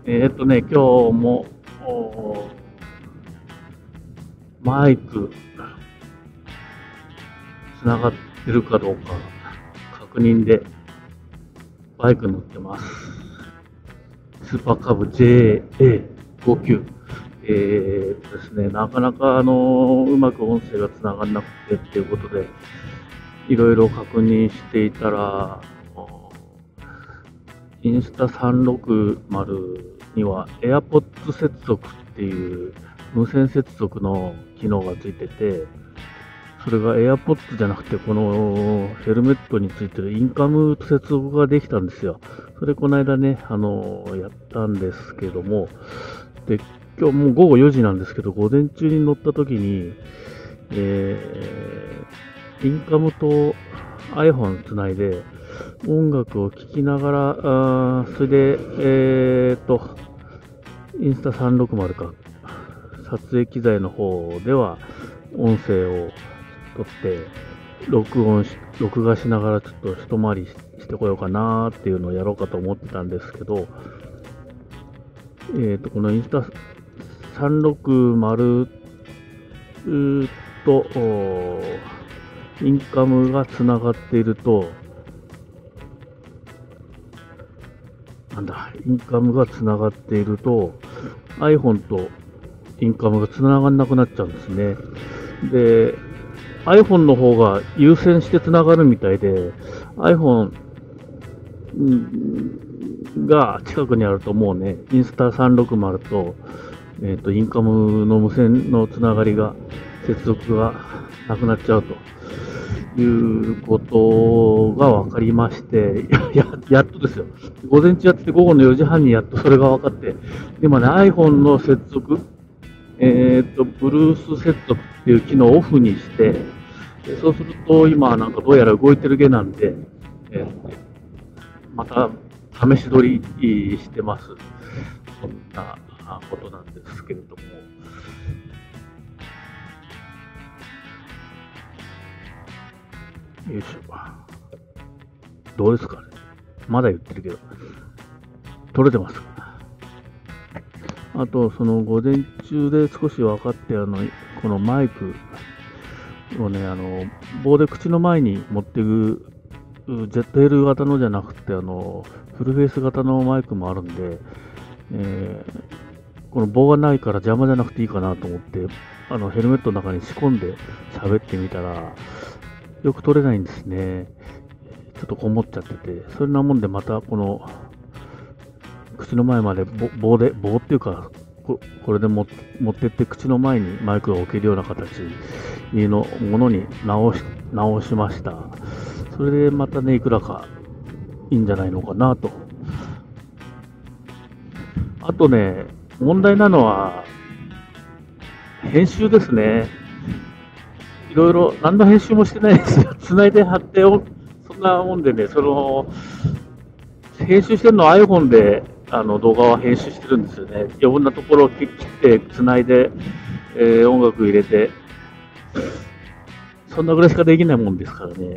今日もマイクつながってるかどうか確認でバイク乗ってます。スーパーカブ JA59。ですね、なかなかうまく音声がつながらなくてっていうことで、いろいろ確認していたら、インスタ360には AirPods 接続っていう無線接続の機能がついてて、それが AirPods じゃなくて、このヘルメットについてるインカム接続ができたんですよ。それこの間ね、やったんですけども、で、今日もう午後4時なんですけど、午前中に乗った時に、インカムと iPhone つないで、音楽を聴きながら、それで、インスタ360か、撮影機材の方では、音声を撮って、録画しながらちょっと一回りしてこようかなっていうのをやろうかと思ってたんですけど、このインスタ360と、インカムがつながっていると、インカムがつながっていると、iPhone とインカムがつながんなくなっちゃうんですね。で、iPhone の方が優先してつながるみたいで、iPhone が近くにあるともうね、インスタ360と、インカムの無線のつながりが、接続がなくなっちゃうということが分かりまして、やっとですよ。午前中やってて午後の4時半にやっとそれが分かって、今ね、iPhone の接続、Bluetooth 接続っていう機能をオフにして、そうすると今なんかどうやら動いてるゲなんで、また試し撮りしてます。そんなことなんですけれども。よいしょ。どうですかね。まだ言ってるけど。撮れてますか。あと、その午前中で少し分かって、このマイクをね、棒で口の前に持っていく、ZL 型のじゃなくて、フルフェイス型のマイクもあるんで、この棒がないから邪魔じゃなくていいかなと思って、ヘルメットの中に仕込んで喋ってみたら、よく撮れないんですね。ちょっとこもっちゃってて、そんなもんでまたこの、口の前まで棒っていうか、これで持ってって口の前にマイクが置けるような形のものに直しました。それでまたね、いくらかいいんじゃないのかなと。あとね、問題なのは、編集ですね。いろいろ、何の編集もしてないですよ。繋いで貼ってそんなもんでね、編集してるのは iPhone で動画は編集してるんですよね。余分なところを切って繋いで、音楽入れて、そんなぐらいしかできないもんですからね。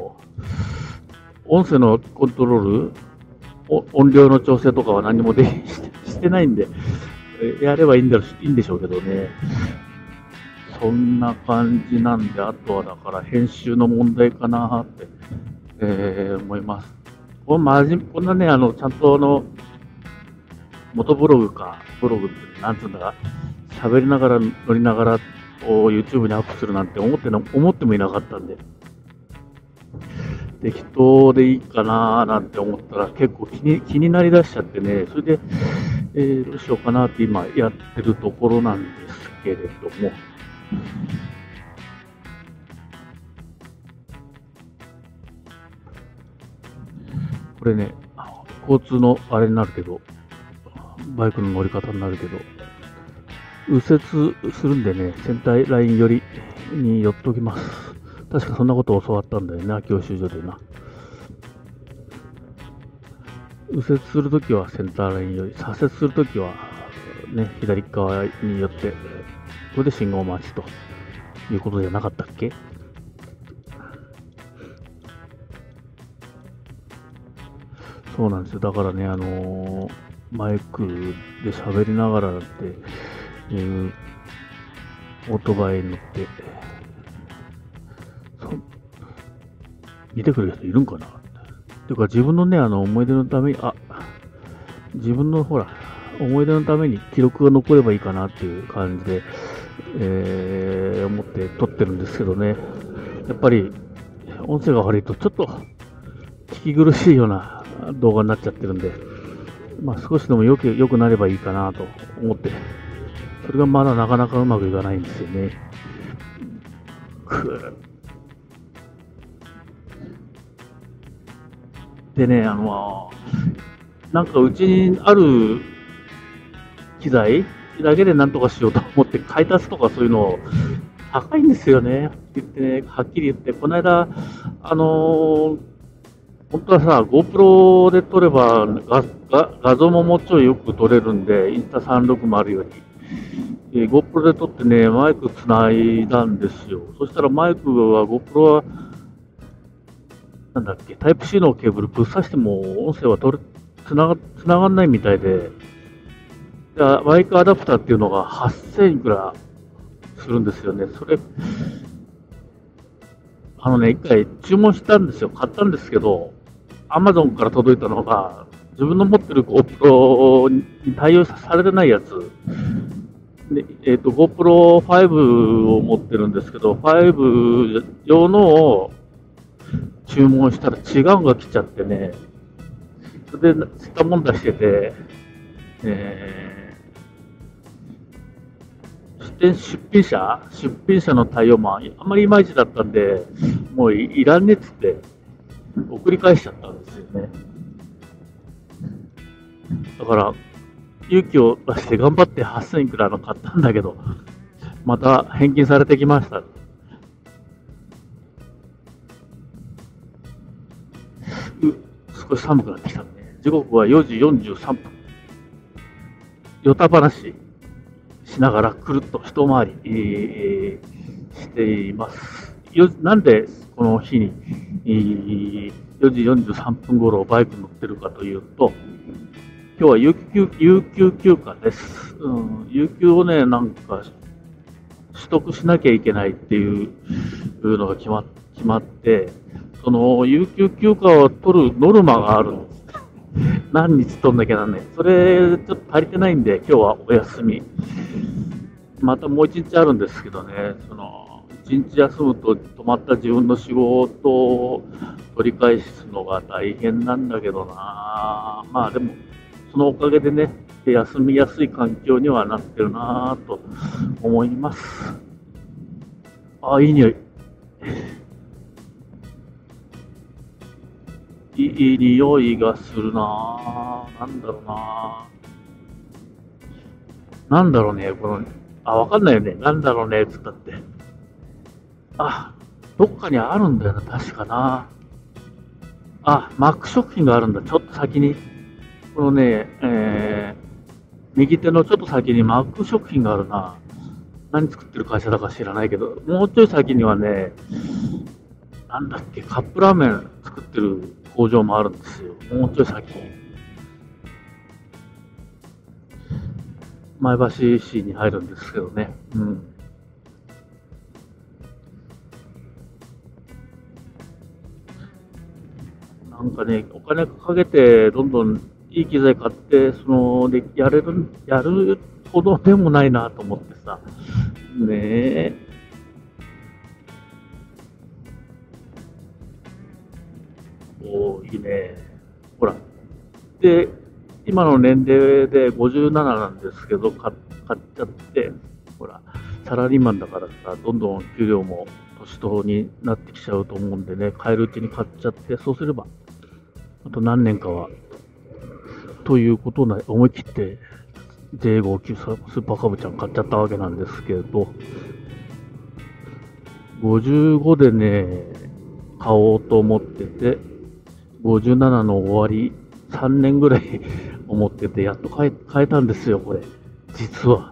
音声のコントロール、音量の調整とかは何もしてないんで、やればいいんでしょうけどね。そんな感じなんで、あとはだから編集の問題かなって、思います。こんなね、ちゃんと元ブログってなんつうんだか、喋りながら乗りながら YouTube にアップするなんて思ってもいなかったんで、適当でいいかななんて思ったら結構気になりだしちゃってね、それで、どうしようかなって今やってるところなんですけれども、これね、交通のあれになるけど、バイクの乗り方になるけど、右折するんでね、センターライン寄りに寄っておきます。確かそんなことを教わったんだよな、教習所でな。右折するときはセンターライン寄り、左折するときはね、左側に寄って、これで信号待ちということじゃなかったっけ。そうなんですよ。だからね、 マイクで喋りながらだっていうオートバイに乗って、見てくれる人いるんかなっていうか自分のね、思い出のために、自分のほら、思い出のために記録が残ればいいかなっていう感じで、思って撮ってるんですけどね。やっぱり音声が悪いとちょっと聞き苦しいような動画になっちゃってるんで、まあ少しでも良くなればいいかなと思って、それがまだなかなかうまくいかないんですよね。でね、なんかうちにある機材だけでなんとかしようと思って買い足すとかそういうの高いんですよね。はっきり言って、この間、本当はさ、GoPro で撮れば画像ももうちょいよく撮れるんで、インスタ360より。GoPro で撮ってね、マイクつないだんですよ。そしたらマイクは GoPro は、なんだっけ、タイプ C のケーブルぶっ刺しても音声はつながんないみたいで、マイクアダプターっていうのが8000いくらするんですよね。それ、一回注文したんですよ。買ったんですけど、Amazon から届いたのが、自分の持ってる GoPro に対応されてないやつ。で、GoPro 5を持ってるんですけど、5用のを注文したら違うのが来ちゃってね、それで、つったもんだしてて、出品者の対応もあんまりいまいちだったんで、もういらんねっつって送り返しちゃったんですよね。だから、勇気を出して頑張って8000いくらの買ったんだけど、また返金されてきました。少し寒くなってきたね。時刻は4時43分。よた話しながらくるっと一回り、しています。なんでこの日に、4時43分頃バイク乗ってるかというと、今日は有給休暇です。有給をね、なんか取得しなきゃいけないっていうのが決まって、その有給休暇を取るノルマがあるんです。何日取んなきゃなんない。それ、ちょっと足りてないんで、今日はお休み。またもう一日あるんですけどね、一日休むと止まった自分の仕事を取り返すのが大変なんだけどな。まあでも、そのおかげでね、休みやすい環境にはなってるなと思います。いい匂い。いい匂いがするな。なんだろうな。なんだろうね、わかんないよね。なんだろうね、つったって。どっかにあるんだよな、確かな。マック食品があるんだ。ちょっと先に。このね、右手のちょっと先にマック食品があるな。何作ってる会社だか知らないけど、もうちょい先にはね、なんだっけ、カップラーメン作ってる工場もあるんですよ。もうちょい先。前橋市に入るんですけどね。なんかね、お金かけて、どんどんいい機材買って、で、やるほどでもないなと思ってさ。ねえ。いいね。ほら。で、今の年齢で57なんですけど、買っちゃって、ほら、サラリーマンだからさ、どんどん給料も年相応になってきちゃうと思うんでね、買えるうちに買っちゃって、そうすれば、あと何年かは、ということで思い切って J59 スーパーカブちゃん買っちゃったわけなんですけど、55でね、買おうと思ってて、57の終わり、3年ぐらい思ってて、やっと買えたんですよ、これ。実は。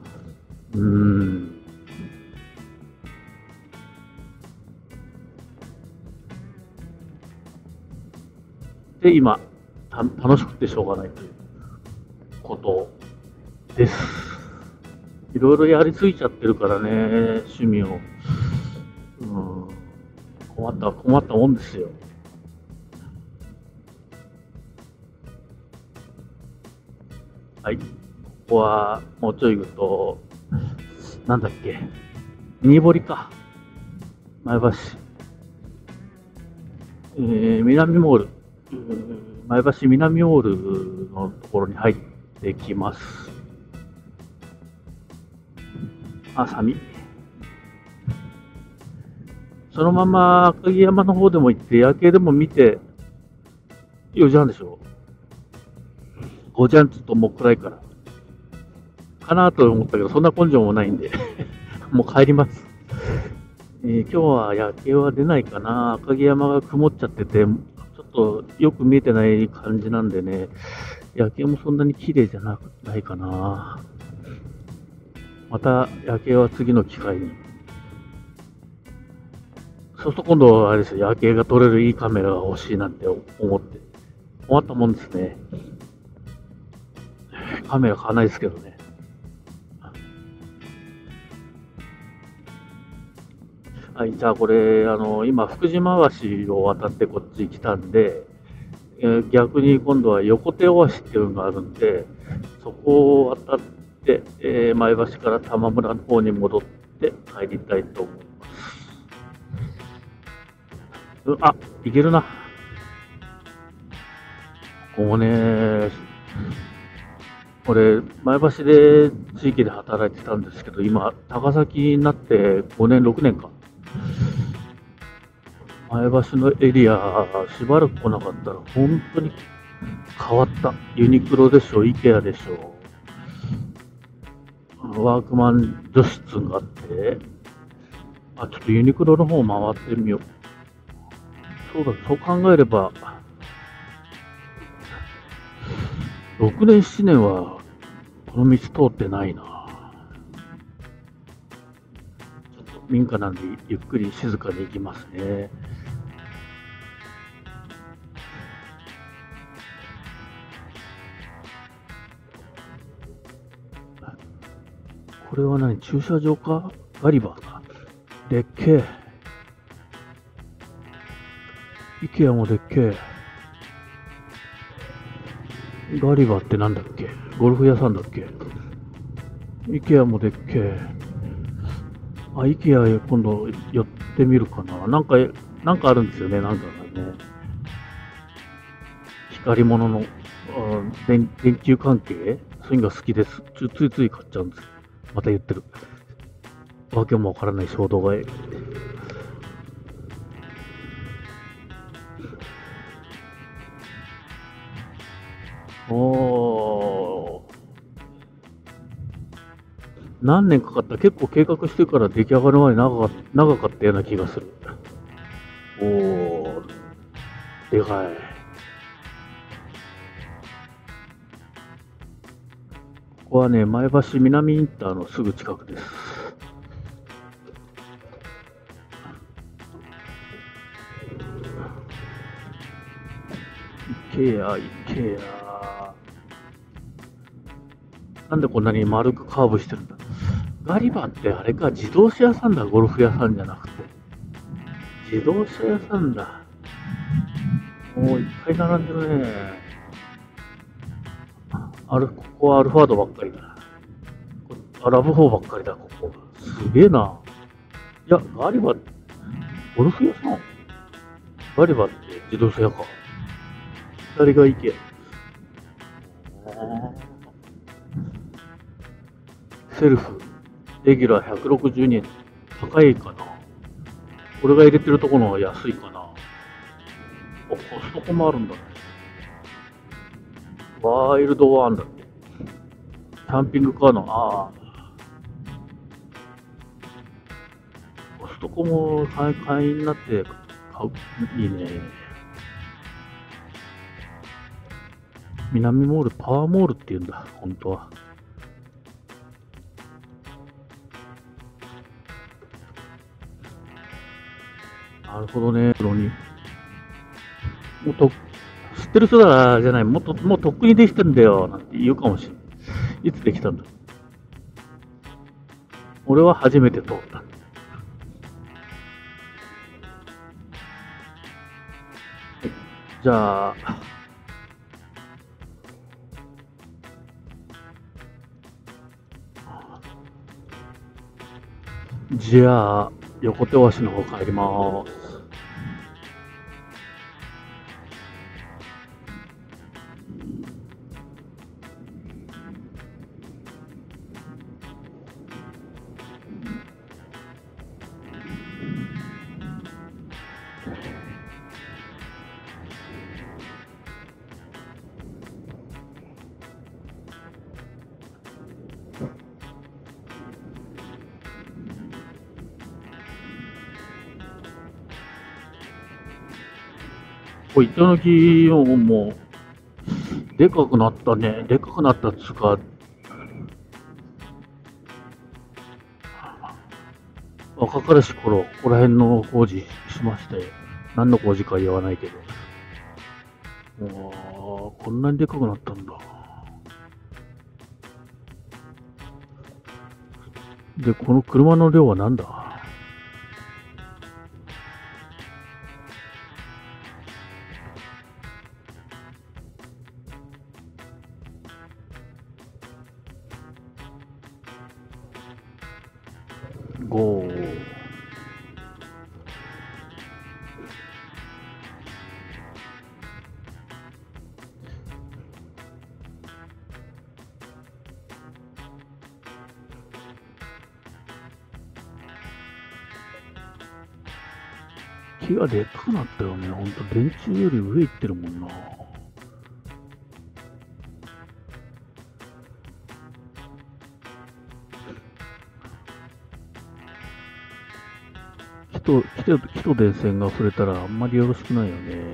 で、今、楽しくてしょうがないという。 ことです。いろいろやりすぎちゃってるからね、趣味を。困ったもんですよ。はい。ここは、もうちょい行くと、なんだっけ、新堀か。前橋。南モール。前橋南モールのところに入ってきます。寒い。そのまま赤城山の方でも行って、夜景でも見て、4時半でしょ。5時半ちょっともう暗いから。かなと思ったけど、そんな根性もないんで、もう帰ります。今日は夜景は出ないかな。赤城山が曇っちゃってて、ちょっとよく見えてない感じなんでね、夜景もそんなに綺麗じゃないかな。また夜景は次の機会に。そうすると今度はあれですよ、夜景が撮れるいいカメラが欲しいなんて思って終わったもんですね。カメラ買わないですけどね。はい、じゃあこれ、今、福島橋を渡ってこっち来たんで、逆に今度は横手大橋っていうのがあるんで、そこを渡って、前橋から玉村の方に戻って帰りたいと思います。いけるな。ここもね、俺、前橋で地域で働いてたんですけど、今、高崎になって5年、6年か。前橋のエリア、しばらく来なかったら、本当に変わった。ユニクロでしょ、イケアでしょ、ワークマン女子ツンがあって、ちょっとユニクロの方回ってみよう。そう考えれば、6年、7年はこの道通ってないな。ちょっと民家なんでゆっくり静かに行きますね。これは何、駐車場か、ガリバーか。でっけえ。イケアもでっけえ。ガリバーってなんだっけ、ゴルフ屋さんだっけ。イケアもでっけえ。イケア今度寄ってみるかな。なんかあるんですよね、なんかがね。光り物の、電球関係、そういうのが好きです。ついつい買っちゃうんです。また言ってる。わけもわからない衝動買い。何年かかった、結構計画してから出来上がるまで長かったような気がする。でかい。ここはね、前橋南インターのすぐ近くです。イケア。なんでこんなに丸くカーブしてるんだ。ガリバーってあれか、自動車屋さんだ、ゴルフ屋さんじゃなくて。自動車屋さんだ。もういっぱい並んでるね。ここはアルファードばっかりだ。ラブ4ばっかりだ、ここ。すげえな。いや、ガリバー、ゴルフ屋さん、ガリバーって自動車屋か。左が行け。セルフ、レギュラー162円。高いかな。俺が入れてるところの方が安いかな。コストコもあるんだね。ワイルドワンだって。キャンピングカーの、コストコも会員になって買う。いいね。南モール、パワーモールって言うんだ、本当は。なるほどね、ロニ。スってる人だじゃない、もうとっくにできてんだよ、なんて言うかもしれない。いつできたんだ。俺は初めて通った。じゃあ、横手橋の方帰ります。糸の木もでかくなったね。でかくなったっつうか、若かりし頃、ここら辺の工事しまして、何の工事か言わないけど。こんなにでかくなったんだ。で、この車の量は何だ？5。木がでかくなったよね。ほんと電柱より上行ってるもんな。木と電線が触れたらあんまりよろしくないよね。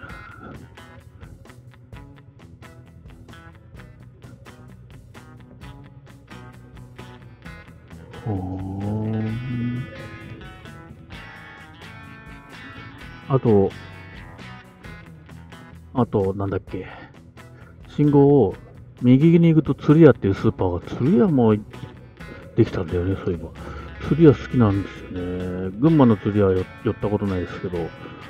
あと、なんだっけ。信号を右に行くと釣り屋っていうスーパーが、釣り屋もできたんだよね、そういえば。釣り屋好きなんですよね。群馬の釣り屋は寄ったことないですけど、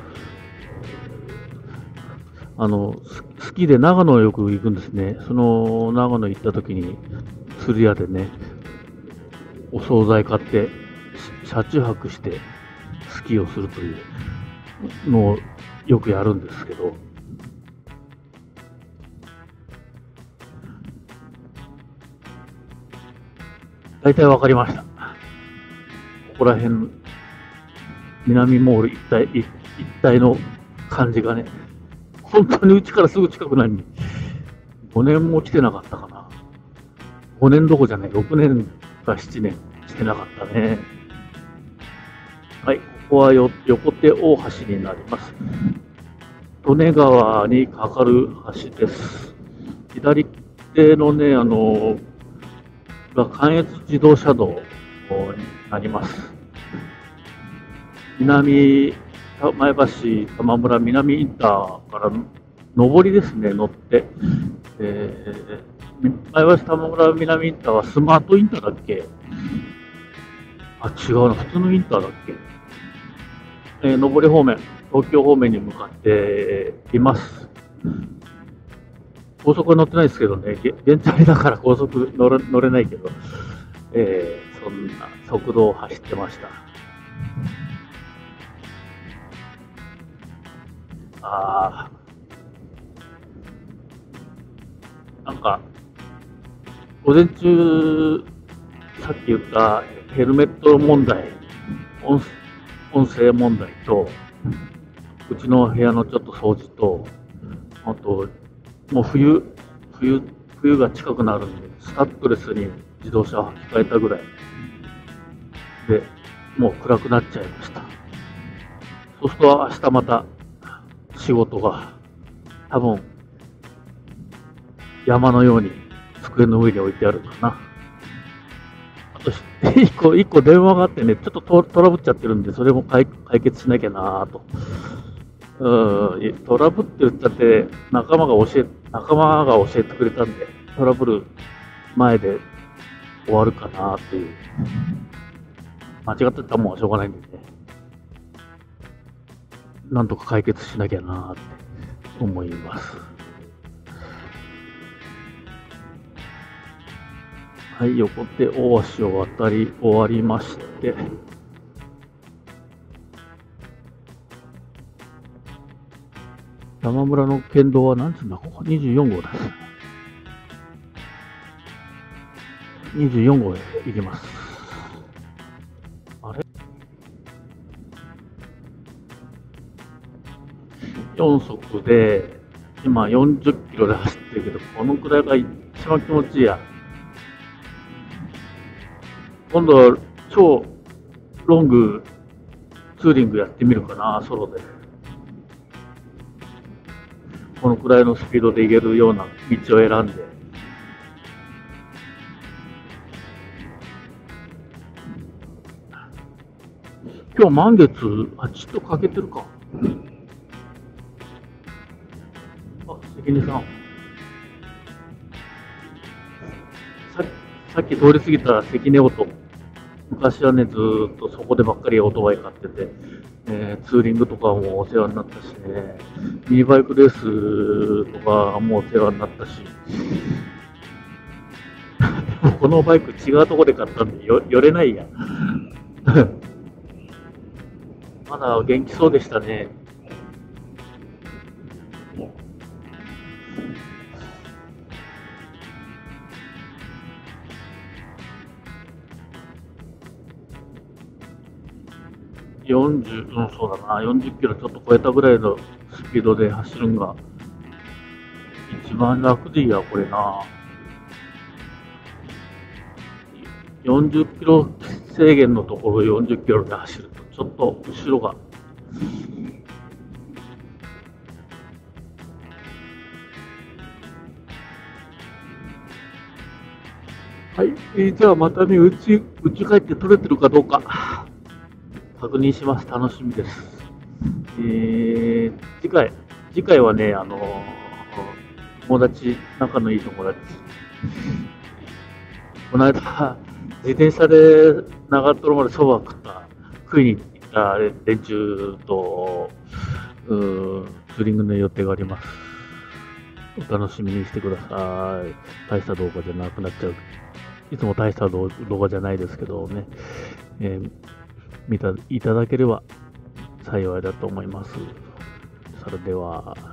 好きで長野へよく行くんですね。その長野行った時に釣り屋でね、お惣菜買って、車中泊してスキーをするというのをよくやるんですけど、大体わかりました。ここら辺、南モール一帯の感じがね、本当にうちからすぐ近くないのに、5年も来てなかったかな。5年どこじゃない、6年か7年来てなかったね。はい、ここは横手大橋になります。利根川に架かる橋です。左手のね、が関越自動車道になります。前橋玉村南インターから上りですね、乗って、前橋玉村南インターはスマートインターだっけ？あ、違うな、普通のインターだっけ？上り方面、東京方面に向かっています。高速は乗ってないですけどね、原チャリだから高速乗れないけど、そんな速度を走ってました。なんか、午前中、さっき言ったヘルメット問題、音声問題と、うちの部屋のちょっと掃除と、あと、もう冬が近くなるんで、スタッドレスに自動車を履き替えたぐらいで、もう暗くなっちゃいました。そうすると明日また仕事が多分山のように机の上に置いてあるかな。あと一個電話があってね、ちょっとトラブっちゃってるんで、それも解決しなきゃなぁとトラブって言ったって仲間が教えてくれたんで、トラブル前で終わるかなっていう。間違ってたらもうしょうがないんでね。なんとか解決しなきゃなって思います。はい、横手大橋を渡り終わりまして、山村の県道は何つうんだ、ここ24号です。24号へ行きます。あれ ?4 速で、今40キロで走ってるけど、このくらいが一番気持ちいいや。今度は超ロングツーリングやってみるかな、ソロで。このくらいのスピードで行けるような道を選んで。今日満月、ちょっと欠けてるか。関根さん。さっき通り過ぎた関根オート。昔はね、ずーっとそこでばっかりオートバイ買ってて、ツーリングとかもお世話になったしね、ミニバイクレースとかもお世話になったし、でもこのバイク違うとこで買ったんで寄れないや。まだ元気そうでしたね。40、そうだな、40キロちょっと超えたぐらいのスピードで走るんが一番楽でいいや、これな。40キロ制限のところ40キロで走ると、ちょっと後ろが。はい、じゃあまたね、うち帰って撮れてるかどうか確認します。楽しみです。次回はね、仲のいい友達。この間、自転車で長瀞までそば食いに行った連中と、ツーリングの予定があります。お楽しみにしてください。大した動画じゃなくなっちゃう。いつも大した動画じゃないですけどね、見ていただければ幸いだと思います。それでは。